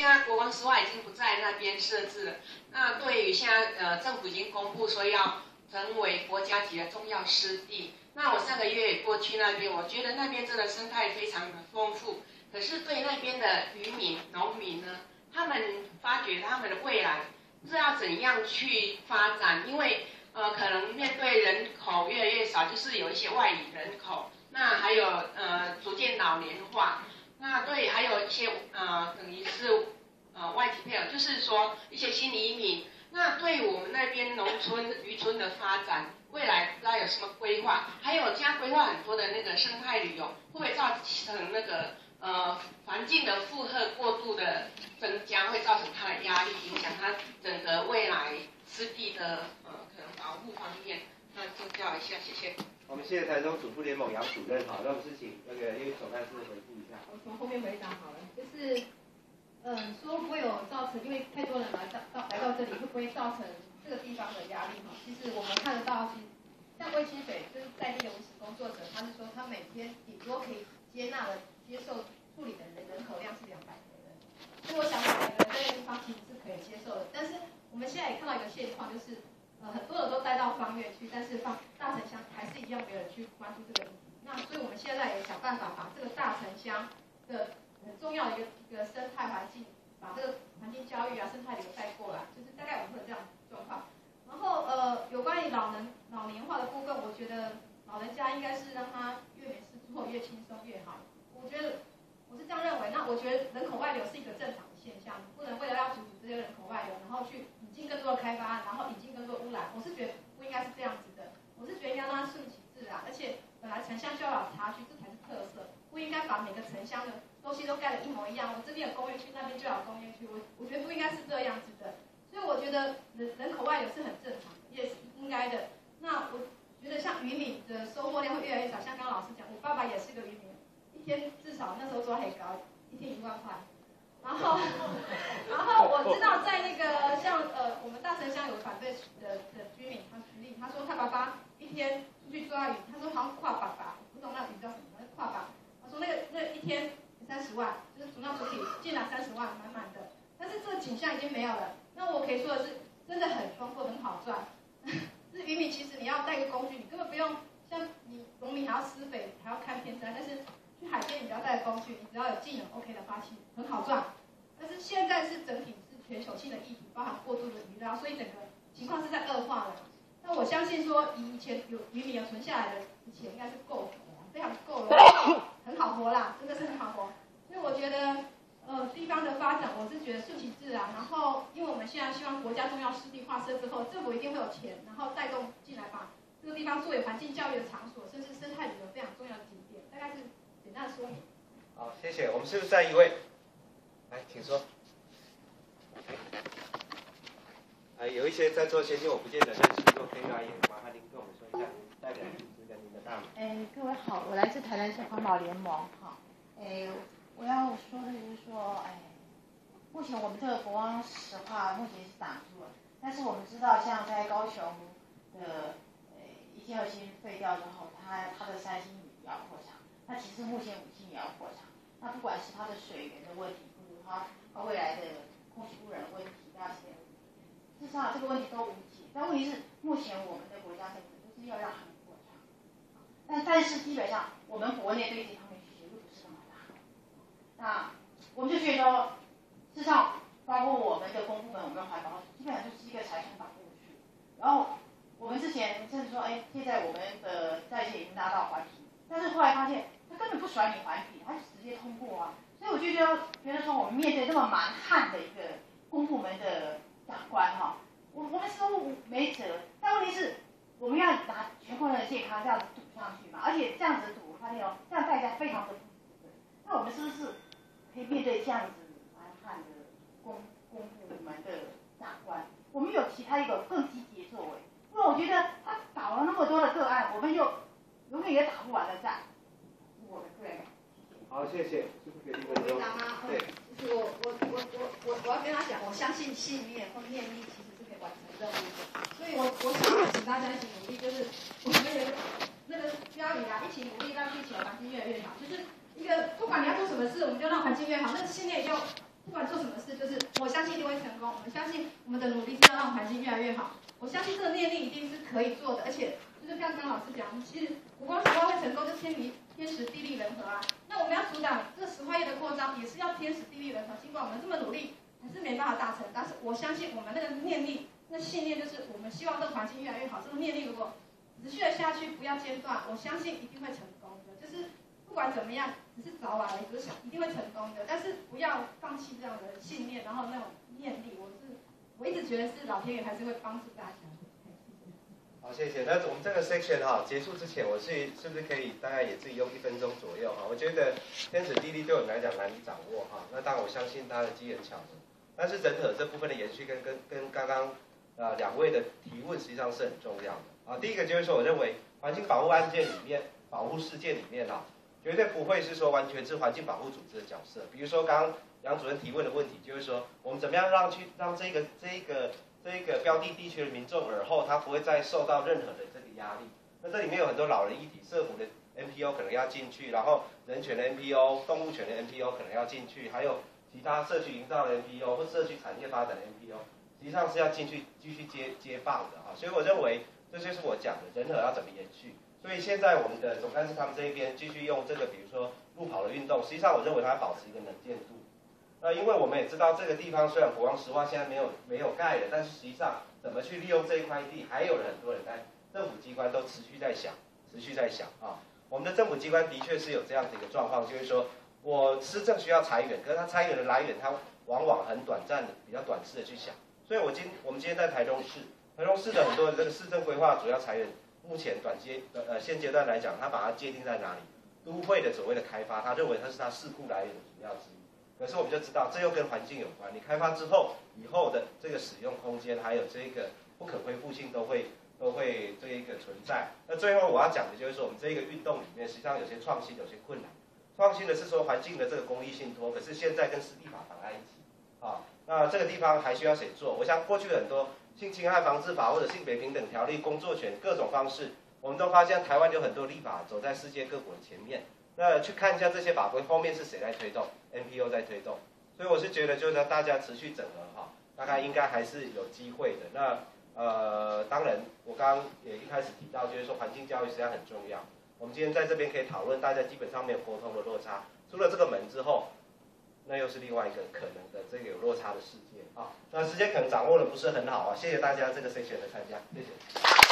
现在国光石化已经不在那边设置了。那对于现在政府已经公布说要成为国家级的重要湿地。那我上个月也过去那边，我觉得那边真的生态非常的丰富。可是对那边的渔民、农民呢，他们发觉他们的未来不知道怎样去发展，因为可能面对人口越来越少，就是有一些外移人口，那还有逐渐老年化，那对还有一些等于是外籍配偶，就是说一些新移民。那对我们那边农村渔村的发展，未来不知道有什么规划？还有现在规划很多的那个生态旅游，会不会造成那个环境的负荷过度的增加，会造成它的压力，影响它整个未来湿地的可能保护方面？那请教一下，谢谢。 我们谢谢台中主妇联盟杨主任，好，那我们是请那个叶总干事回复一下。 我从后面回答好了，就是说不会有造成，因为太多人来到这里，会不会造成这个地方的压力哈？其实我们看得到，像卫清水就是在地的文史工作者，他是说他每天顶多可以接受处理的人口量是200个人，所以我想200个人这个地方其实是可以接受的。但是我们现在也看到一个现况，就是很多人都带到芳苑去，但是大城乡还是一样没有人去关注这个议题。那所以我们现在也想办法把这个大城乡的很重要的一个生态环境，把这个环境教育啊、生态流带过来，就是大概我们会有这样的状况。然后有关于老年化的部分，我觉得老人家应该是让他越没事做越轻松越好。我觉得我是这样认为。那我觉得人口外流是一个正常的现象，不能为了要阻止这些人口外流，然后去引进更多的开发案，然后引进更多污染。我是觉得不应该是这样子的。我是觉得应该让它顺其自然，而且本来城乡就要有差距，这才是特色，不应该把每个城乡的东西都盖得一模一样。我这边有工业区，那边就有工业区，我觉得不应该是这样子的。所以我觉得人口外流是很正常的，也是应该的。那我觉得像渔民的收获量会越来越少，像刚刚老师讲，我爸爸也是个渔民，一天至少那时候抓很高，一天1万块。然后我知道在那个像我们大城乡有反对的居民，他举例，他说他爸爸一天出去抓鱼，他说好像跨爸爸，不懂那鱼叫什么，那跨爸，他说那一天30万，就是主要出去进来30万满满的，但是这个景象已经没有了。那我可以说的是，真的很丰富，很好赚。是渔民，其实你要带个工具，你根本不用像你农民还要施肥，还要看天灾，但是去海边你只要带工具，你只要有技能 OK 的话，其实很好赚。但是现在是整体是全球性的议题，包含过度的渔捞，所以整个情况是在恶化的。那我相信说，以前有渔民有存下来的钱，应该是够的，非常够了，很好活啦，真的是很好活。所以我觉得。地方的发展，我是觉得顺其自然。然后，因为我们现在希望国家重要湿地划设之后，政府一定会有钱，然后带动进来，把这个地方作为环境教育的场所，甚至生态旅游非常重要的景点。大概是简单的说明。 好，谢谢。我们是不是再一位？来，请说。有一些在座先进我不见得认识，就可以发言，麻烦您跟我们说一下您代表的组织跟您的大名。 各位好，我来自台南市环保联盟，哈，我要说的就是说，目前我们这个国光石化目前是挡住了，但是我们知道，像在高雄的1期2期废掉之后，它的3星也要扩厂，那其实目前5星也要扩厂，那不管是它的水源的问题，或者它未来的空气污染的问题，大气的问题，事实上这个问题都无解。但问题是，目前我们的国家政府就是要让他们扩厂，但是基本上我们国内对这方面需求又不是那么大。那我们就觉得，事实上，包括我们的公部门，我们的环保基本上就是一个财产保护区。然后我们之前甚至说，现在我们的在线已经拿到环评，但是后来发现他根本不甩你环评，他就直接通过啊。所以我就觉得说，我们面对这么蛮悍的一个公部门的长官哈，我们似乎没辙。但问题是，我们要拿全国人的健康这样子赌上去嘛，而且这样子赌，我发现这样代价非常的不值得。那我们是不是可以面对这样子蛮悍的公部门的长官，我们有其他一个更积极的作为？因为我觉得他搞了那么多的个案，我们又永远也打不完的战。我的个人。 好，谢谢。是不是给1分钟？对。 就是我要跟他讲，我相信信念或念力其实是可以完成任务的。所以我想请大家一起努力，就是我们有那个标语啊，一起努力让地球环境越来越好，就是。一个不管你要做什么事，我们就让环境越好。那个信念要不管做什么事，就功。我们相信我们的努力是要让环境越来越好。我相信这个念力一定是可以做的，而且就是像刚老师讲，其实湖光石化会成功，就天时地利人和啊。那我们要阻挡这个石化业的扩张，也是要天时地利人和。尽管我们这么努力，还是没办法达成。但是我相信我们那个念力、那信念，就是我们希望这个环境越来越好。这个念力如果持续的下去，不要间断，我相信一定会成功的。就是不管怎么样，只是早晚而已，就是一定会成功的。但是不要放弃这样的信念，然后那种念力，我一直觉得是老天爷还是会帮助大家。 好，谢谢。那我们这个 section 哈结束之前，我是不是可以大概也自己用1分钟左右哈？我觉得天时地利对我们来讲难以掌握哈。那当然我相信他的机缘巧合，但是人和这部分的延续跟刚刚2位的提问实际上是很重要的啊。第一个就是说，我认为环境保护案件里面、保护事件里面啊，绝对不会是说完全是环境保护组织的角色。比如说刚刚杨主任提问的问题，就是说我们怎么样让这个标的地区的民众耳后，他不会再受到任何的这个压力。那这里面有很多老人议题，社福的 NPO 可能要进去，然后人权的 NPO、动物权的 NPO 可能要进去，还有其他社区营造的 NPO 或社区产业发展的 NPO， 实际上是要进去继续接棒的啊。所以我认为这就是我讲的人和要怎么延续。所以现在我们的总干事他们这一边继续用这个，比如说路跑的运动，实际上我认为它保持一个能见度。因为我们也知道这个地方虽然湖光石化现在没有盖了，但是实际上怎么去利用这一块地，还有很多人在政府机关都持续在想啊。我们的政府机关的确是有这样子一个状况，就是说我施政需要裁员，可是它裁员的来源，它往往很短暂的、比较短视的去想。所以我们今天在台中市的很多的这个市政规划主要裁员，目前现阶段来讲，它把它界定在哪里？都会的所谓的开发，他认为它是它市库来源的主要之一。可是我们就知道，这又跟环境有关。你开发之后，以后的这个使用空间，还有这个不可恢复性都会这一个存在。那最后我要讲的就是说，我们这个运动里面，实际上有些创新，有些困难。创新的是说环境的这个公益信托，可是现在跟私立法绑在一起啊。那这个地方还需要谁做？我想过去很多性侵害防治法或者性别平等条例、工作权各种方式，我们都发现台湾有很多立法走在世界各国的前面。那去看一下这些法规后面是谁在推动 ，NPO 在推动，所以我是觉得就是大家持续整合哈，大概应该还是有机会的。那当然我刚刚也一开始提到，就是说环境教育实际上很重要。我们今天在这边可以讨论，大家基本上没有沟通的落差，出了这个门之后，那又是另外一个可能的这个有落差的世界啊。那时间可能掌握的不是很好啊，谢谢大家这个 session 的参加，谢谢。